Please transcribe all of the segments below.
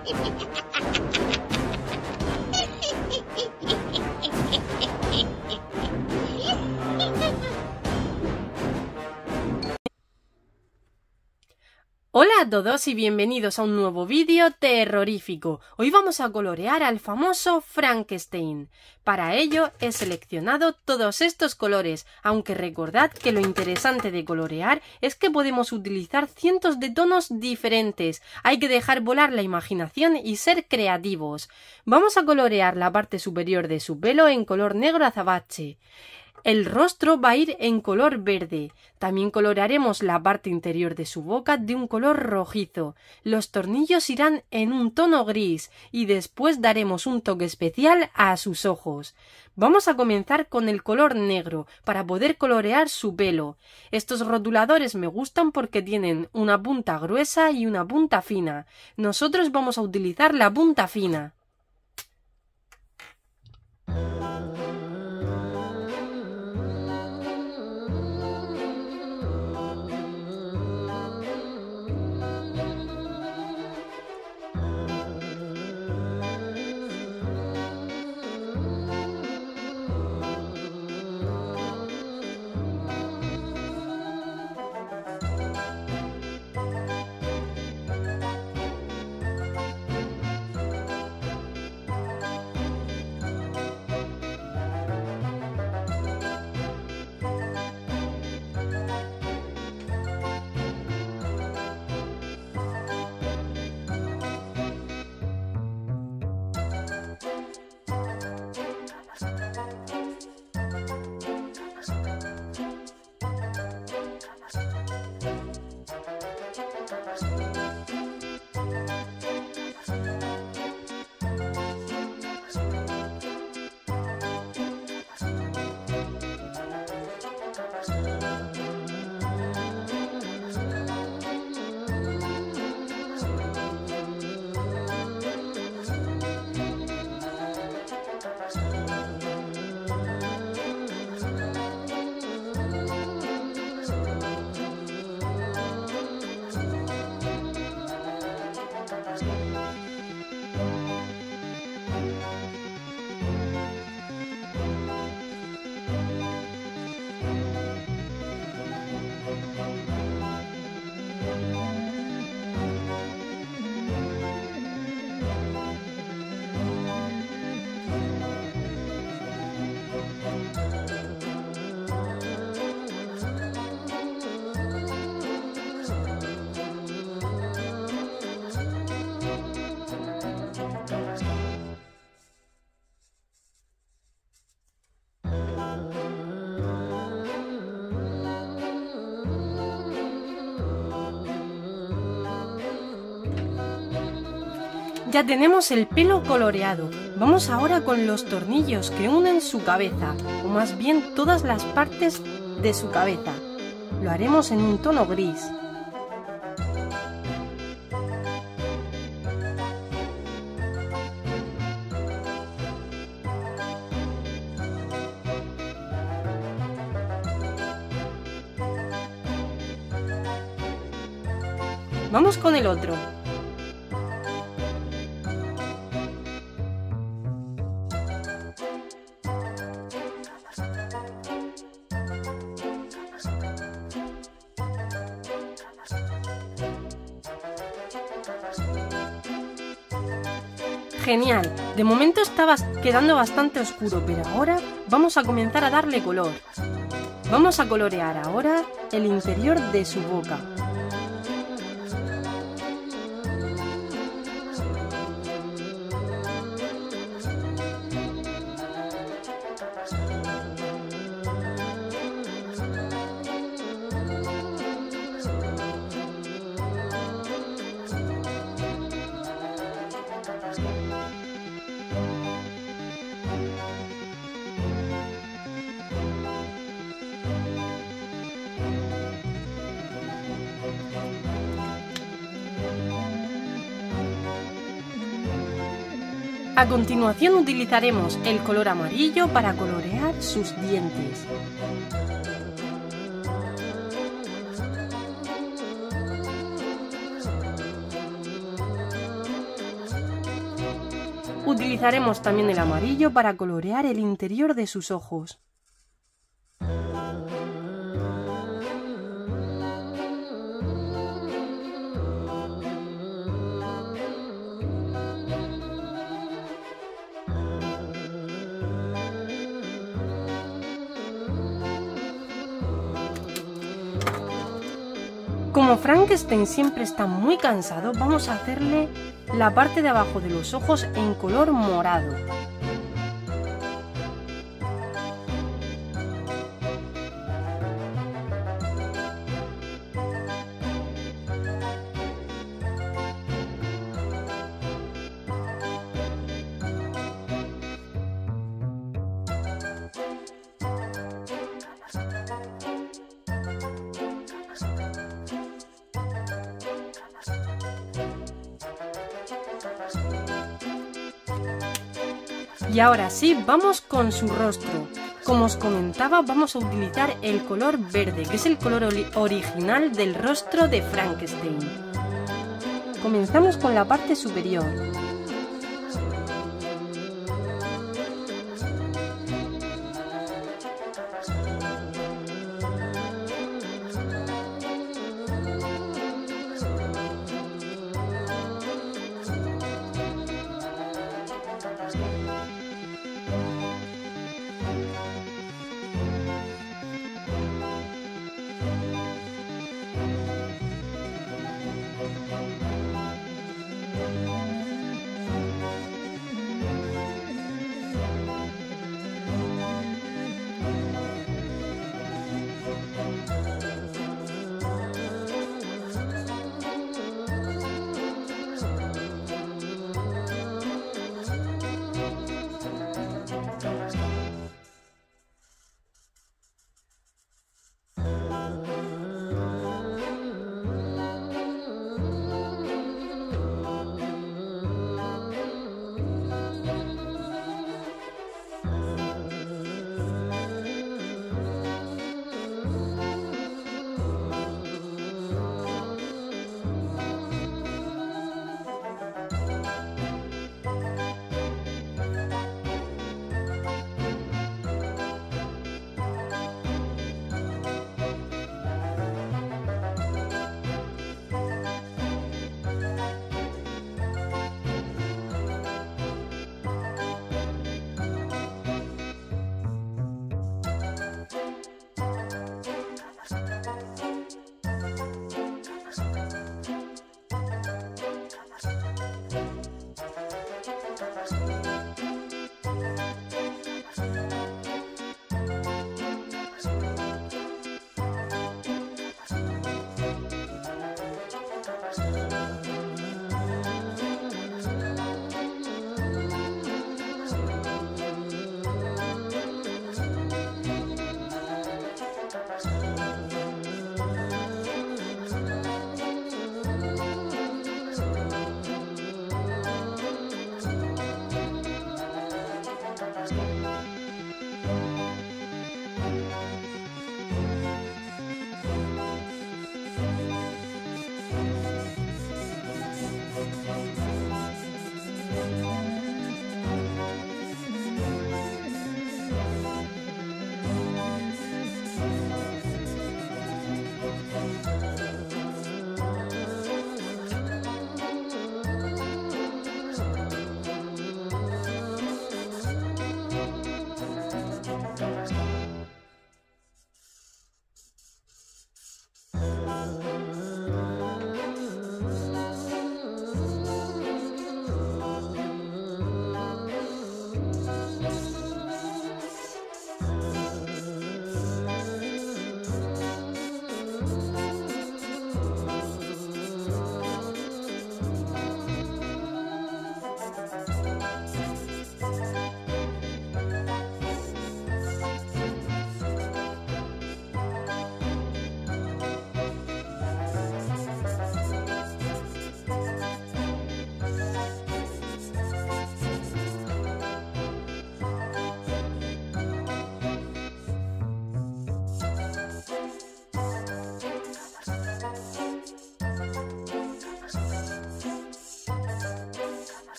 Hola a todos y bienvenidos a un nuevo vídeo terrorífico. Hoy vamos a colorear al famoso Frankenstein. Para ello he seleccionado todos estos colores, aunque recordad que lo interesante de colorear es que podemos utilizar cientos de tonos diferentes. Hay que dejar volar la imaginación y ser creativos. Vamos a colorear la parte superior de su pelo en color negro azabache. El rostro va a ir en color verde. También colorearemos la parte interior de su boca de un color rojizo. Los tornillos irán en un tono gris y después daremos un toque especial a sus ojos. Vamos a comenzar con el color negro para poder colorear su pelo. Estos rotuladores me gustan porque tienen una punta gruesa y una punta fina. Nosotros vamos a utilizar la punta fina. Ya tenemos el pelo coloreado. Vamos ahora con los tornillos que unen su cabeza, o más bien todas las partes de su cabeza. Lo haremos en un tono gris. Vamos con el otro. Genial, de momento estaba quedando bastante oscuro, pero ahora vamos a comenzar a darle color. Vamos a colorear ahora el interior de su boca. A continuación utilizaremos el color amarillo para colorear sus dientes. Utilizaremos también el amarillo para colorear el interior de sus ojos. Como Frankenstein siempre está muy cansado, vamos a hacerle la parte de abajo de los ojos en color morado. Y ahora sí, vamos con su rostro. Como os comentaba, vamos a utilizar el color verde, que es el color original del rostro de Frankenstein. Comenzamos con la parte superior.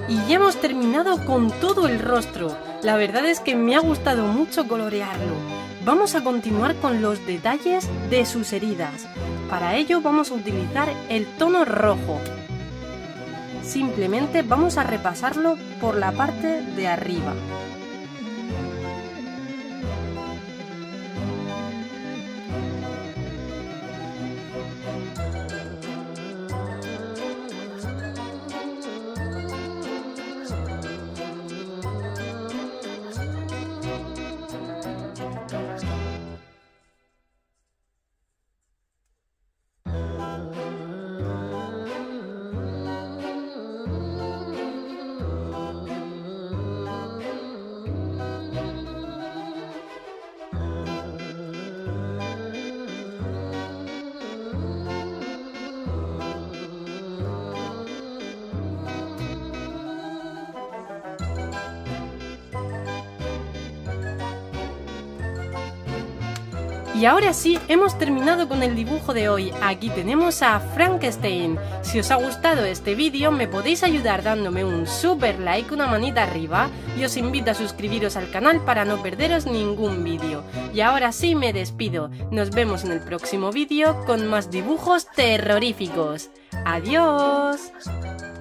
Y ya hemos terminado con todo el rostro. La verdad es que me ha gustado mucho colorearlo. Vamos a continuar con los detalles de sus heridas. Para ello vamos a utilizar el tono rojo. Simplemente vamos a repasarlo por la parte de arriba. Y ahora sí, hemos terminado con el dibujo de hoy. Aquí tenemos a Frankenstein. Si os ha gustado este vídeo, me podéis ayudar dándome un super like, una manita arriba, y os invito a suscribiros al canal para no perderos ningún vídeo. Y ahora sí me despido. Nos vemos en el próximo vídeo con más dibujos terroríficos. ¡Adiós!